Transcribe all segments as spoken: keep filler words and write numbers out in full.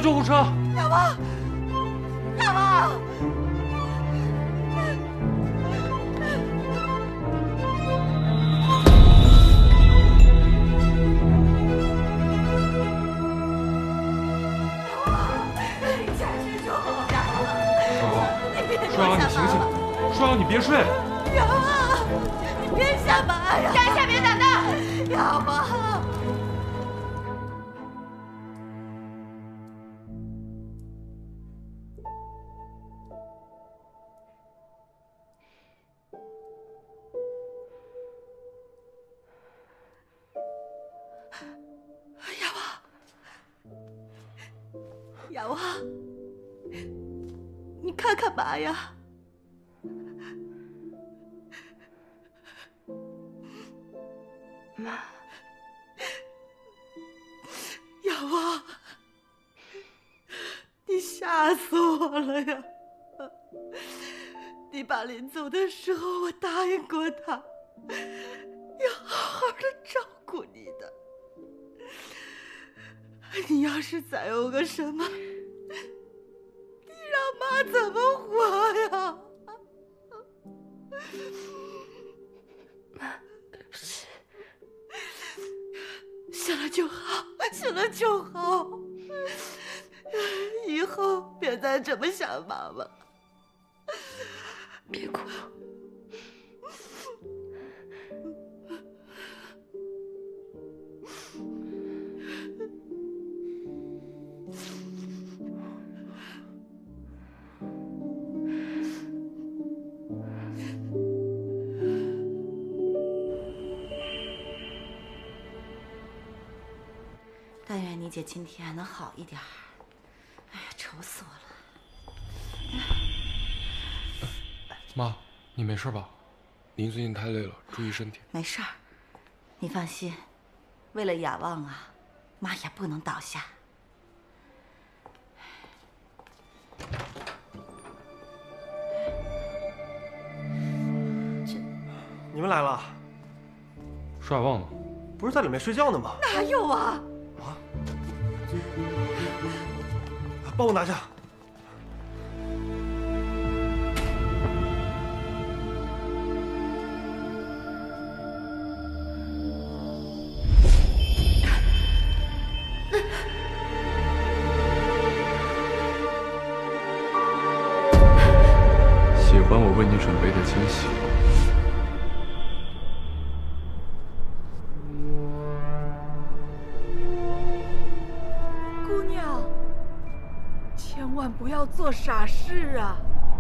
救护车！ 大王，大王！ 舒瑶，你醒醒！舒瑶，你别睡！ 瑶啊，你别下马呀！ 站下，别打闹！ 瑶啊！瑶啊，瑶啊，你看看嘛呀！ 妈， 瑶啊，你吓死我了呀！你爸临走的时候，我答应过他，要好好的照顾你的。你要是再有个什么，你让妈怎么活呀？ 妈，是。 醒了就好，醒了就好。以后别再这么想妈妈。 别哭。 但愿你姐今天能好一点儿。哎呀，愁死我了！ 妈，你没事吧？您最近太累了，注意身体。 没事儿，你放心。为了雅望啊，妈也不能倒下。 这，你们来了。 舒雅望呢？ 不是在里面睡觉呢吗？ 哪有啊？ 帮我拿下。 喜欢我为你准备的惊喜。 千万不要做傻事啊！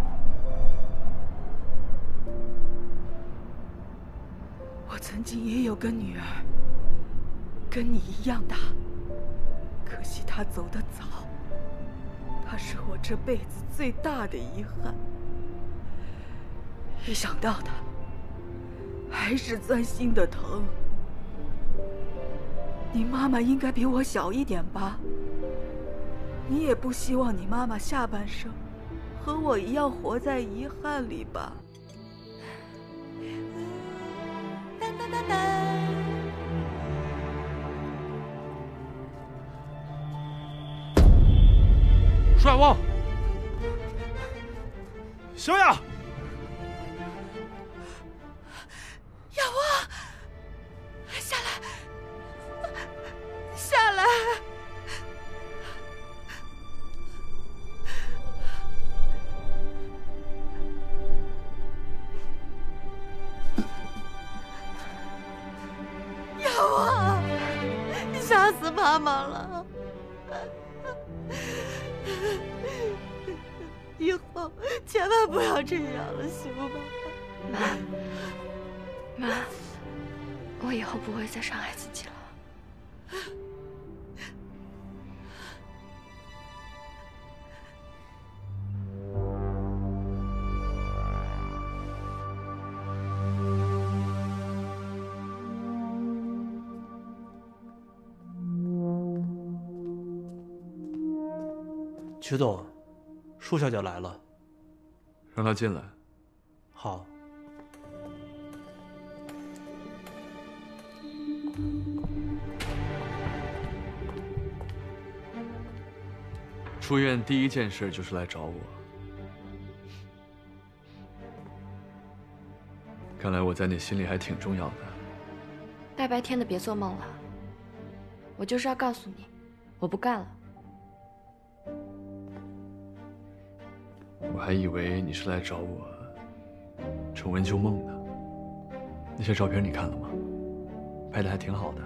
我曾经也有个女儿，跟你一样大，可惜她走得早，她是我这辈子最大的遗憾。一想到她，还是钻心的疼。你妈妈应该比我小一点吧？ 你也不希望你妈妈下半生和我一样活在遗憾里吧？当当当当！ 舒雅望， 小雅， 雅望，下来，下来！ 吓死妈妈了！以后千万不要这样了，行吗？ 妈，妈，我以后不会再伤害自己了。 曲总，舒小姐来了， 让她进来。 好。 出院第一件事就是来找我。看来我在你心里还挺重要的。 大白天的别做梦了，我就是要告诉你，我不干了。 我还以为你是来找我重温旧梦呢。那些照片你看了吗？拍的还挺好的。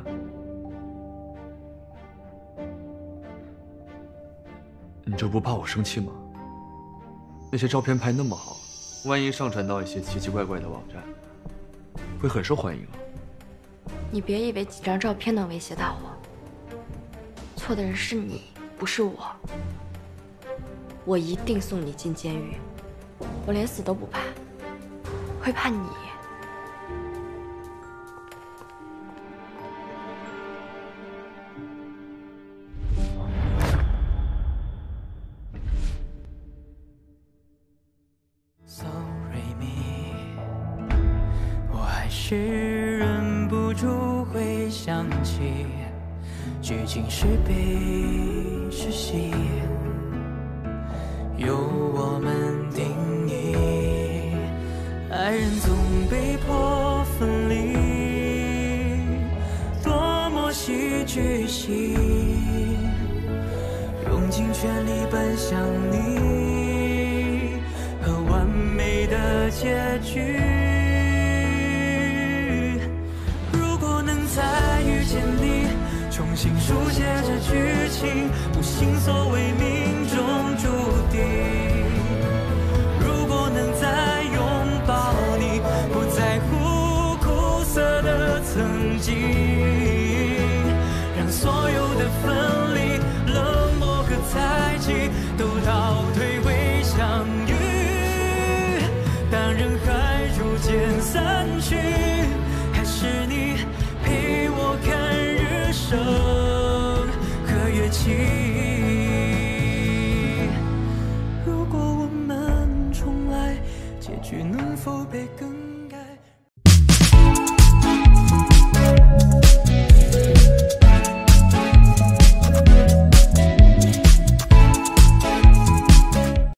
你就不怕我生气吗？那些照片拍那么好，万一上传到一些奇奇怪怪的网站，会很受欢迎啊。 你别以为几张照片能威胁到我，错的人是你，不是我。我一定送你进监狱，我连死都不怕，会怕你。 是忍不住会想起，究竟是悲是喜，由我们定义。爱人总被迫分离，多么戏剧性，用尽全力奔向你和完美的结局。再遇见你，重新书写这剧情，不信所谓命中注定。如果能再拥抱你，不在乎苦涩的曾经，让所有的分离、冷漠和猜忌都倒退为相遇。当人海逐渐散去，还是你陪我看日升和月起。如果我们重来，结局能否被更